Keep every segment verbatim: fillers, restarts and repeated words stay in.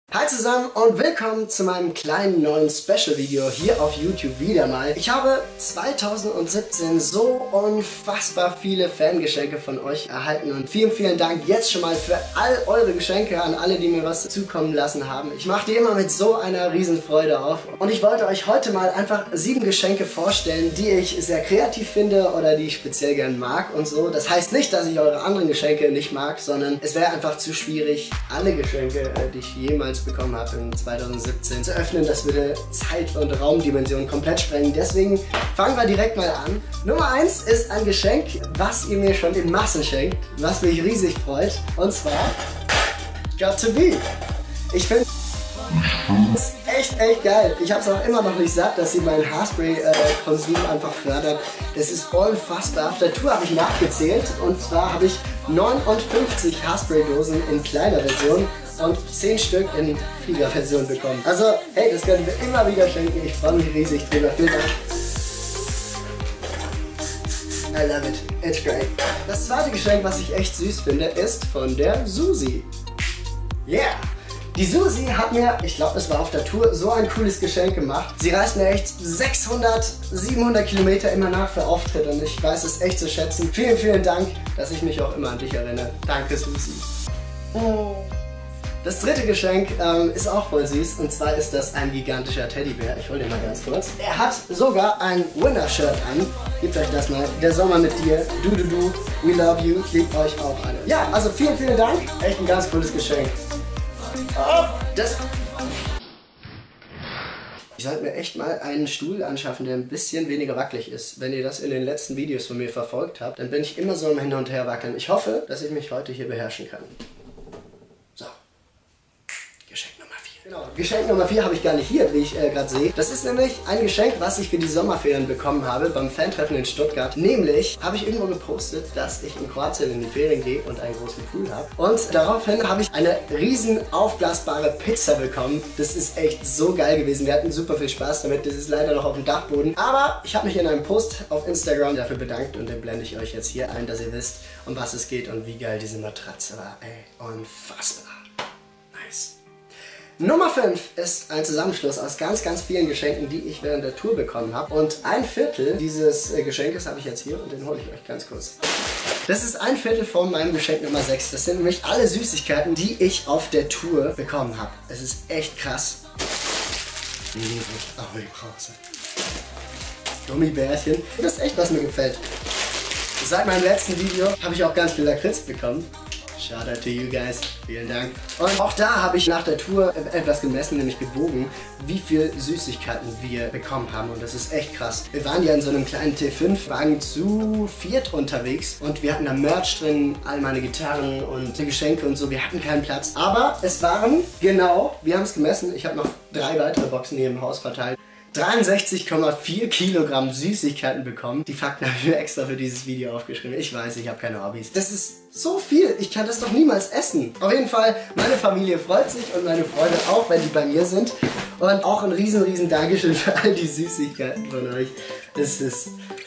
Hi zusammen und willkommen zu meinem kleinen neuen Special-Video hier auf YouTube wieder mal. Ich habe zweitausendsiebzehn so unfassbar viele Fangeschenke von euch erhalten und vielen, vielen Dank jetzt schon mal für all eure Geschenke an alle, die mir was zukommen lassen haben. Ich mache die immer mit so einer riesen Freude auf und ich wollte euch heute mal einfach sieben Geschenke vorstellen, die ich sehr kreativ finde oder die ich speziell gern mag und so. Das heißt nicht, dass ich eure anderen Geschenke nicht mag, sondern es wäre einfach zu schwierig, alle Geschenke, die ich jemals bekommen habe in zweitausendsiebzehn zu öffnen. Das würde Zeit- und Raumdimensionen komplett sprengen. Deswegen fangen wir direkt mal an. Nummer eins ist ein Geschenk, was ihr mir schon in Massen schenkt, was mich riesig freut. Und zwar Got to Be. Ich finde das ist echt, echt geil. Ich habe es auch immer noch nicht satt, dass sie meinen Haarspray-Konsum äh, einfach fördert. Das ist unfassbar. Auf der Tour habe ich nachgezählt und zwar habe ich neunundfünfzig Haarspray-Dosen in kleiner Version und zehn Stück in Fliegerversion bekommen. Also, hey, das können wir immer wieder schenken. Ich freue mich riesig drüber. Vielen Dank. I love it. It's great. Das zweite Geschenk, was ich echt süß finde, ist von der Susi. Yeah! Die Susi hat mir, ich glaube es war auf der Tour, so ein cooles Geschenk gemacht. Sie reist mir echt sechshundert, siebenhundert Kilometer immer nach für Auftritt und ich weiß es echt zu schätzen. Vielen, vielen Dank, dass ich mich auch immer an dich erinnere. Danke, Susi. Oh. Das dritte Geschenk ähm, ist auch voll süß und zwar ist das ein gigantischer Teddybär. Ich hole den mal ganz kurz. Er hat sogar ein Winner-Shirt an. Gebt euch das mal. Der Sommer mit dir. Du, du, du. We love you. Liebt euch auch alle. Ja, also vielen, vielen Dank. Echt ein ganz cooles Geschenk. Oh, das... Ich sollte mir echt mal einen Stuhl anschaffen, der ein bisschen weniger wackelig ist. Wenn ihr das in den letzten Videos von mir verfolgt habt, dann bin ich immer so im Hin und Her wackeln. Ich hoffe, dass ich mich heute hier beherrschen kann. So. Geschenk Nummer vier. Genau, Geschenk Nummer vier habe ich gar nicht hier, wie ich äh, gerade sehe. Das ist nämlich ein Geschenk, was ich für die Sommerferien bekommen habe beim Fantreffen in Stuttgart. Nämlich habe ich irgendwo gepostet, dass ich in Kroatien in die Ferien gehe und einen großen Pool habe. Und daraufhin habe ich eine riesen aufblasbare Pizza bekommen. Das ist echt so geil gewesen. Wir hatten super viel Spaß damit. Das ist leider noch auf dem Dachboden. Aber ich habe mich in einem Post auf Instagram dafür bedankt und den blende ich euch jetzt hier ein, dass ihr wisst, um was es geht und wie geil diese Matratze war. Ey, unfassbar. Nice. Nummer fünf ist ein Zusammenschluss aus ganz, ganz vielen Geschenken, die ich während der Tour bekommen habe. Und ein Viertel dieses äh, Geschenkes habe ich jetzt hier und den hole ich euch ganz kurz. Das ist ein Viertel von meinem Geschenk Nummer sechs. Das sind nämlich alle Süßigkeiten, die ich auf der Tour bekommen habe. Es ist echt krass. Oh, ich brauche Gummibärchen. Das ist echt, was mir gefällt. Seit meinem letzten Video habe ich auch ganz viel Lakritz bekommen. Shout out to you guys. Vielen Dank. Und auch da habe ich nach der Tour etwas gemessen, nämlich gewogen, wie viel Süßigkeiten wir bekommen haben. Und das ist echt krass. Wir waren ja in so einem kleinen T fünf Wagen zu viert unterwegs und wir hatten da Merch drin, all meine Gitarren und Geschenke und so. Wir hatten keinen Platz. Aber es waren genau, wir haben es gemessen, ich habe noch drei weitere Boxen hier im Haus verteilt. dreiundsechzig Komma vier Kilogramm Süßigkeiten bekommen. Die Fakten habe ich mir extra für dieses Video aufgeschrieben. Ich weiß, ich habe keine Hobbys. Das ist so viel. Ich kann das doch niemals essen. Auf jeden Fall, meine Familie freut sich und meine Freunde auch, wenn die bei mir sind. Und auch ein riesen, riesen Dankeschön für all die Süßigkeiten von euch. Das ist...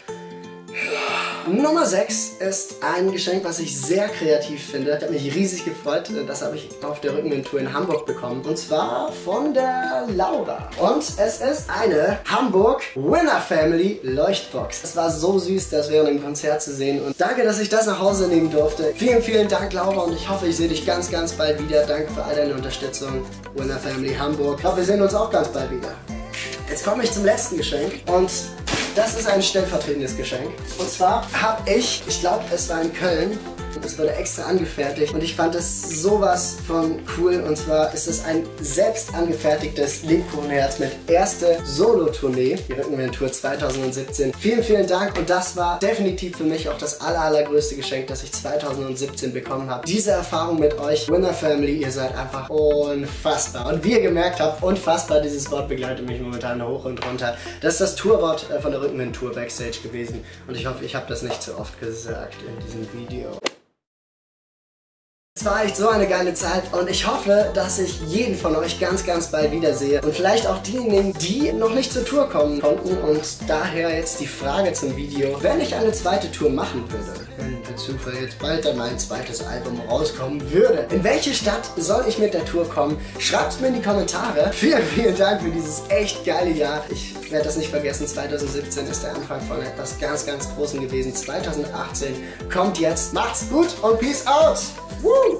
Nummer sechs ist ein Geschenk, was ich sehr kreativ finde. Ich habe mich riesig gefreut. Das habe ich auf der Rückenwindtour in Hamburg bekommen. Und zwar von der Laura. Und es ist eine Hamburg Winner Family Leuchtbox. Es war so süß, das während dem Konzert zu sehen. Und danke, dass ich das nach Hause nehmen durfte. Vielen, vielen Dank, Laura. Und ich hoffe, ich sehe dich ganz, ganz bald wieder. Danke für all deine Unterstützung. Winner Family Hamburg. Ich hoffe, wir sehen uns auch ganz bald wieder. Jetzt komme ich zum letzten Geschenk. Und das ist ein stellvertretendes Geschenk. Und zwar habe ich, ich glaube es war in Köln, und es wurde extra angefertigt und ich fand es sowas von cool. Und zwar ist es ein selbst angefertigtes Lebkuchenherz mit erste Solo-Tournee, die Rückenwindtour zweitausendsiebzehn. Vielen, vielen Dank und das war definitiv für mich auch das aller, allergrößte Geschenk, das ich zweitausendsiebzehn bekommen habe. Diese Erfahrung mit euch, Winner Family, ihr seid einfach unfassbar. Und wie ihr gemerkt habt, unfassbar, dieses Wort begleitet mich momentan hoch und runter. Das ist das Tourwort von der Rückenwindtour Backstage gewesen und ich hoffe, ich habe das nicht zu oft gesagt in diesem Video. Es war echt so eine geile Zeit und ich hoffe, dass ich jeden von euch ganz, ganz bald wiedersehe. Und vielleicht auch diejenigen, die noch nicht zur Tour kommen konnten. Und daher jetzt die Frage zum Video. Wenn ich eine zweite Tour machen würde, wenn, für Zufall jetzt bald dann mein zweites Album rauskommen würde. In welche Stadt soll ich mit der Tour kommen? Schreibt es mir in die Kommentare. Vielen, vielen Dank für dieses echt geile Jahr. Ich werde das nicht vergessen, zweitausendsiebzehn ist der Anfang von etwas ganz, ganz Großem gewesen. zweitausendachtzehn kommt jetzt. Macht's gut und Peace out! Woo!